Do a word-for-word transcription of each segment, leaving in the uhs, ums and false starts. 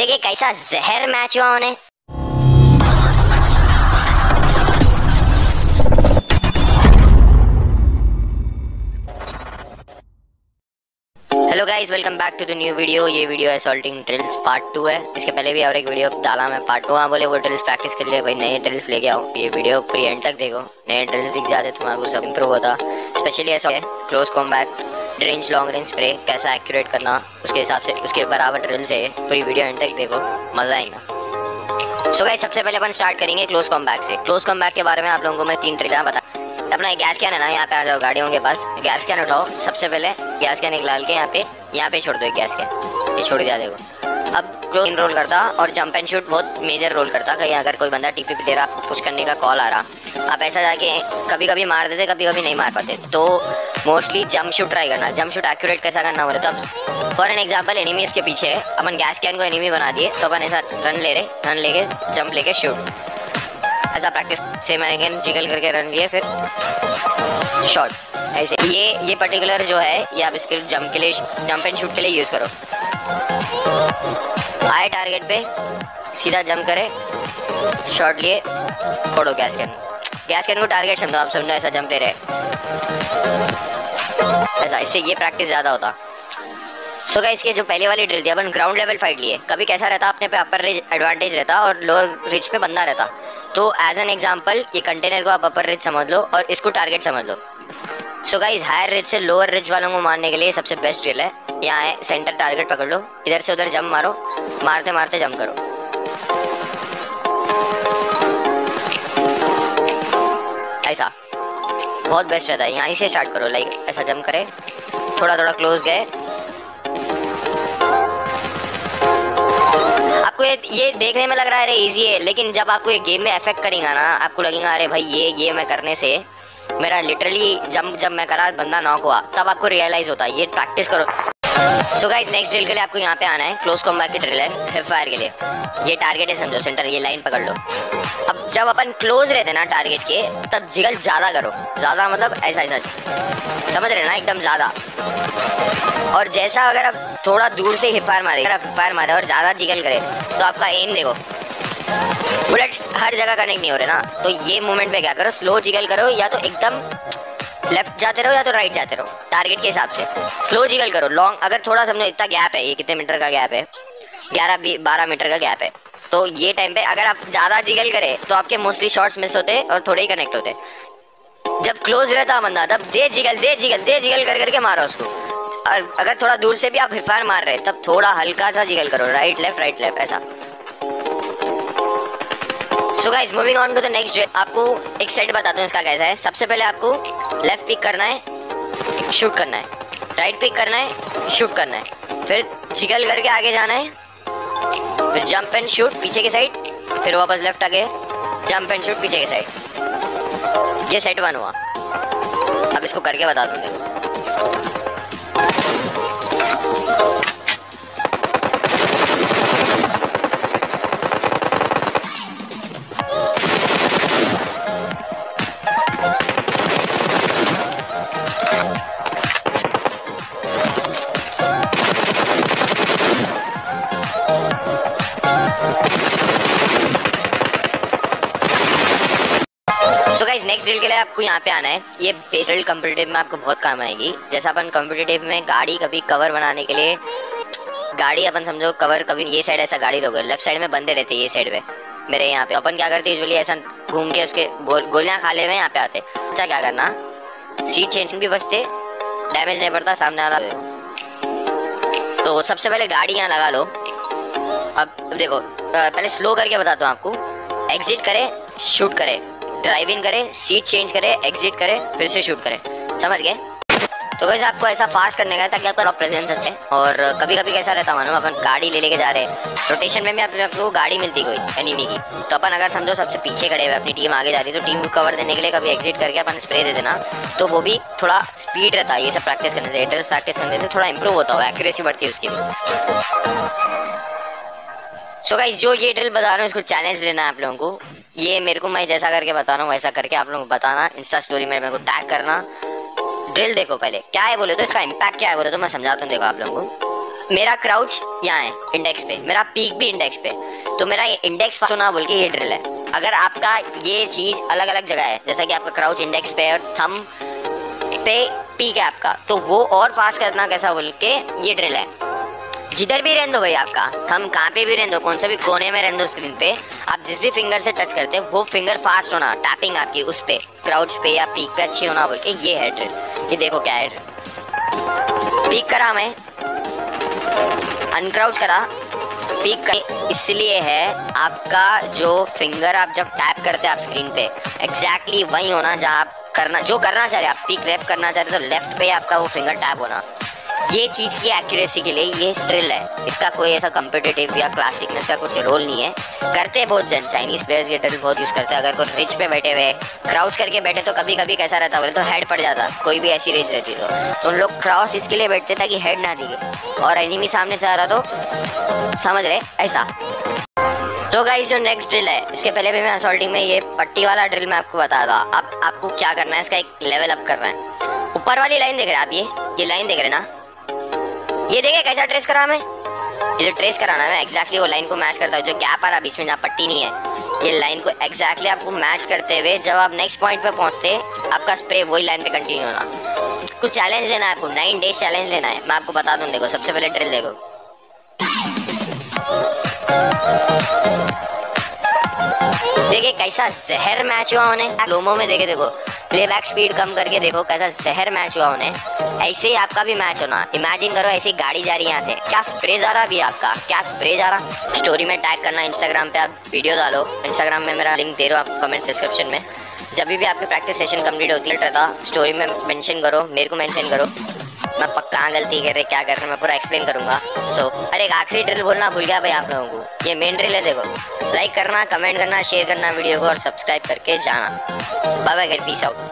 देखिए कैसा जहर मैच हुआ उन्हें। Hello guys, welcome back to the new video. ये video assaulting drills part two है। इसके पहले भी और एक वीडियो डाला मैं पार्ट टू। हाँ बोले वो ड्रिल्स प्रैक्टिस कर लिए भाई, नए ड्रिल्स लेके आओ। ये वीडियो पूरी एंड तक देखो, नए ड्रिल्स दिख जाते तुम्हारे, सब इंप्रूव होता। स्पेशली ऐसा है close combat, range, long range spray कैसा एक्यूरेट करना, उसके हिसाब से उसके बराबर ड्रिल्स है। पूरी वीडियो एंड तक देखो, मजा आएगा। सो गाइस, सबसे पहले अपन स्टार्ट करेंगे क्लोज कॉम्बैट से। क्लोज कॉम्बैट के बारे में आप लोगों को मैं तीन ड्रिल बता। अपना गैस कैन है ना, यहाँ पे आ जाओ गाड़ियों के पास, गैस कैन उठाओ। सबसे पहले गैस कैन निकाल के यहाँ पे यहाँ पे छोड़ दो एक गैस कैन, ये छोड़ दिया देखो। अब क्लोज रोल करता और जंप एंड शूट बहुत मेजर रोल करता। कहीं अगर कोई बंदा टीपी पे दे रहा, पुश करने का कॉल आ रहा, आप ऐसा जाके कभी कभी मार देते, कभी कभी नहीं मार पाते। तो मोस्टली जंप शूट ट्राई करना। जंप शूट एक्यूरेट कैसा करना बोले तो अब फॉर एन एग्जाम्पल एनिमी उसके पीछे है, अपन गैस कैन को एनिमी बना दिए तो अपन ऐसा रन ले रहे, रन लेके जंप लेके शूट, ऐसा प्रैक्टिस सेम अगेन जिगल करके रन लिए फिर शॉट ऐसे। ये ये पर्टिकुलर जो है ये आप इसके जंप के लिए, जंप एंड शूट के लिए यूज़ करो। आए टारगेट पे सीधा जंप करे, शॉट लिए, फोड़ो गैस कैन। गैस कैन को टारगेट समझो, आप समझो ऐसा जंप ले रहे ऐसा, इससे ये प्रैक्टिस ज़्यादा होता। सो गाइस, इसके जो पहले वाली ड्रिल थी, अपन ग्राउंड लेवल फाइट लिए, कभी कैसा रहता अपने पे अपर रिज एडवांटेज रहता और लोअर रिज पे बंदा रहता। तो एज एन एग्जांपल ये कंटेनर को आप अपर रिज समझ लो और इसको टारगेट समझ लो। सो गाइस, हायर रिज से लोअर रिज वालों को मारने के लिए सबसे बेस्ट ड्रिल है, यहाँ है सेंटर टारगेट पकड़ लो, इधर से उधर जंप मारो, मारते मारते जंप करो। ऐसा बहुत बेस्ट रहता है, यहीं से स्टार्ट करो। लाइक ऐसा जंप करे, थोड़ा थोड़ा क्लोज गए। आपको ये ये देखने में लग रहा है अरे इजी है, लेकिन जब आपको ये गेम में इफेक्ट करेगा ना, आपको लगेगा अरे भाई ये ये मैं करने से मेरा लिटरली जंप जब मैं करा बंदा नॉक हुआ, तब आपको रियलाइज होता है। ये प्रैक्टिस करो। सो गाइस, नेक्स्ट ड्रिल के लिए आपको यहाँ पे आना है। क्लोज कॉम्बैट की ड्रिल है, हिप फायर के लिए। ये टारगेट है समझो, सेंटर, ये लाइन पकड़ लो। अब जब अपन क्लोज रहते ना टारगेट के, तब जिगल ज़्यादा करो। ज़्यादा मतलब ऐसा ऐसा, समझ रहे ना, एकदम ज़्यादा। और जैसा अगर आप थोड़ा दूर से हिप फायर मारे, अगर आप हिप फायर मारे और ज़्यादा जिगल करे तो आपका एम देखो, बुलेट्स हर जगह कनेक्ट नहीं हो रहे ना। तो ये मोमेंट पे क्या करो, स्लो जिगल करो, या तो एकदम लेफ्ट जाते रहो या तो राइट जाते रहो, टारगेट के हिसाब से। स्लो जिगल करो, लॉन्ग अगर थोड़ा समझो इतना गैप है, ये कितने मीटर का गैप है, ग्यारह बारह मीटर का गैप है, तो ये टाइम पे अगर आप ज़्यादा जिगल करे तो आपके मोस्टली शॉट्स मिस होते और थोड़े ही कनेक्ट होते। जब क्लोज रहता बंदा तब दे जिगल दे जिगल दे जिगल कर करके मारो उसको। और अगर थोड़ा दूर से भी आप हिप फायर मार रहे तब थोड़ा हल्का सा जिगल करो, राइट लेफ्ट राइट लेफ्ट ऐसा। So guys, moving on to the next drill. आपको एक सेट बताता हूँ इसका कैसा है। सबसे पहले आपको लेफ्ट पिक करना है, शूट करना है, राइट पिक करना है, शूट करना है, फिर जिगल करके आगे जाना है, फिर जंप एंड शूट पीछे के साइड, फिर वापस लेफ्ट आगे, जंप एंड शूट पीछे के साइड। ये सेट वन हुआ। अब इसको करके बता दूंगा। सो गाइस, नेक्स्ट ड्रिल के लिए आपको यहाँ पे आना है। ये बेसिकली कॉम्पिटिटिव में आपको बहुत काम आएगी। जैसा अपन कॉम्पिटिटिव में गाड़ी कभी कवर बनाने के लिए, गाड़ी अपन समझो कवर, कभी ये साइड ऐसा गाड़ी लोगे, लेफ्ट साइड में बंदे रहते हैं ये साइड पे मेरे यहाँ पे, अपन क्या करते हैं यूजुअली ऐसा घूम के उसके गोलियाँ खा ले हुए यहाँ पे आते। अच्छा क्या करना, सीट चेंज भी बचते, डैमेज नहीं पड़ता सामने वाला। तो सबसे पहले गाड़ी यहाँ लगा लो। अब देखो, पहले स्लो करके बताता हूँ आपको। एग्जिट करे, शूट करे, ड्राइव इन करे, सीट चेंज करे, एग्जिट करे, फिर से शूट करे, समझ गए। तो वैसे आपको ऐसा फास्ट करने का है ताकि आपका प्रेजेंस अच्छे। और कभी कभी कैसा रहता मानो अपन गाड़ी ले लेके जा रहे हैं, रोटेशन में भी आपको गाड़ी मिलती कोई एनिमी की, तो अपन अगर समझो सबसे पीछे खड़े हुए, अपनी टीम आगे जा रही है, तो टीम को कवर देने के लिए कभी एग्जिट करके अपन स्प्रे दे देना, तो वो भी थोड़ा स्पीड रहता है। ये सब प्रैक्टिस करने से, ड्रिल प्रैक्टिस करने से थोड़ा इंप्रूव होता है, एक्यूरेसी बढ़ती है उसकी भी। सो गाइस, जो ये ड्रिल बता रहा हूँ इसको चैलेंज लेना है आप लोगों को। ये मेरे को मैं जैसा करके बता रहा हूँ वैसा करके आप लोगों को बताना, इंस्टा स्टोरी में मेरे को टैग करना। ड्रिल देखो पहले क्या है बोले तो, इसका इम्पैक्ट क्या है बोले तो मैं समझाता हूँ। देखो आप लोगों को मेरा क्राउच यहाँ है इंडेक्स पे, मेरा पीक भी इंडेक्स पे, तो मेरा ये इंडेक्स फास्ट होना बोल के ये ड्रिल है। अगर आपका ये चीज अलग अलग जगह है, जैसा कि आपका क्राउच इंडेक्स पे और थंब पे पीक है आपका, तो वो और फास्ट करना कैसा बोल के ये ड्रिल है। जिधर भी रहने दो भाई, आपका थंब कहाँ पे भी रहने दो, कौन से भी कोने में रहने दो स्क्रीन पे, आप जिस भी फिंगर से टच करते हैं वो फिंगर फास्ट होना, टैपिंग आपकी उस पे क्राउच पे या पीक पे अच्छी होना बोल के ये है ड्रिल। ये देखो क्या है ड्रिल। पीक करा मैं, अनक्राउच करा, पीक कर, इसलिए है आपका जो फिंगर आप जब टैप करते हैं आप स्क्रीन पे एग्जैक्टली वही होना जहाँ आप करना जो करना चाह रहे हैं। आप पीक लेफ्ट करना चाह रहे तो लेफ्ट पे आपका वो फिंगर टैप होना। ये चीज़ की एक्यूरेसी के लिए ये ड्रिल है। इसका कोई ऐसा कम्पिटिटिव या क्लासिक में इसका कुछ रोल नहीं है। करते बहुत जन चाइनीज प्लेयर्स ये ड्रिल बहुत यूज़ करते हैं। अगर कोई रिच पे बैठे हुए क्राउच करके बैठे तो कभी कभी कैसा रहता बोले तो हेड पड़ जाता, कोई भी ऐसी रेंज रहती तो तो उन लोग क्रॉस इसके लिए बैठते ताकि हेड ना दिखे और एनिमी सामने से आ रहा तो समझ रहे ऐसा। तो गाइस जो नेक्स्ट ड्रिल है, इसके पहले भी मैं असॉल्टिंग में ये पट्टी वाला ड्रिल मैं आपको बता था। अब आपको क्या करना है, इसका एक लेवल अप करना है। ऊपर वाली लाइन देख रहे हैं आप, ये ये लाइन देख रहे हैं ना, ये देखे कैसा ट्रेस करा मैं, ये जो ट्रेस कराना है एग्जैक्टली वो लाइन को मैच करता है। जो गैप आ रहा बीच में जहाँ पट्टी नहीं है, ये लाइन को एग्जैक्टली आपको मैच करते हुए जब आप नेक्स्ट पॉइंट पे पहुंचते आपका स्प्रे वही लाइन पे कंटिन्यू होना। कुछ चैलेंज लेना है आपको, नाइन डेज चैलेंज लेना है। मैं आपको बता दूं, देखो सबसे पहले ड्रिल देखो, देखिए कैसा जहर मैच हुआ उन्हें। लोमो में देखे देखो, प्लेबैक स्पीड कम करके देखो कैसा जहर मैच हुआ उन्हें। ऐसे ही आपका भी मैच होना। इमेजिन करो ऐसी गाड़ी जा रही है यहाँ से, क्या स्प्रे जा रहा भी आपका, क्या स्प्रे जा रहा। स्टोरी में टैग करना, इंस्टाग्राम पे आप वीडियो डालो, इंस्टाग्राम में मेरा लिंक दे रहा हूँ आपको कमेंट डिस्क्रिप्शन में। जब भी आपकी प्रैक्टिस सेशन कंप्लीट होती है रहता स्टोरी में मेंशन करो, मेरे को मेंशन करो, मैं पक्का कहाँ गलती कर रहे क्या कर रहे मैं पूरा एक्सप्लेन करूंगा। सो so, अरे एक आखिरी ड्रिल बोलना भूल गया भाई आप लोगों को, ये मेन ड्रिल है। देखो लाइक करना, कमेंट करना, शेयर करना वीडियो को और सब्सक्राइब करके जाना। Bye bye, peace out.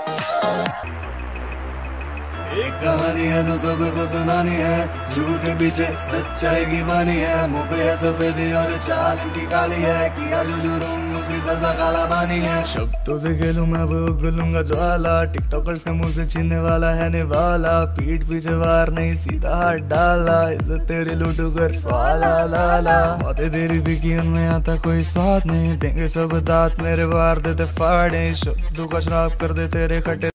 एक कहानी है जो सबको सुनानी है, झूठ के पीछे सच्चाई की बानी है। मुँह पे है सफेदी और चाल इनकी काली है, किया जो जुर्म उसकी सजा काला बानी है। शब्दों से खेलूं मैं वो उगलूंगा ज्वाला, टिकटॉकर्स के मुंह से छीनने वाला है निवाला। पीठ पीछे वार नहीं सीधा हाथ डाला, इज्जत तेरी लूटू कर स्वाला लाला। बातें तेरी बिकी उनमें आता कोई स्वाद नहीं, देंगे सब दांत मेरे वार देते फाड़े। शब्दों का श्राप कर दे तेरे खट्टे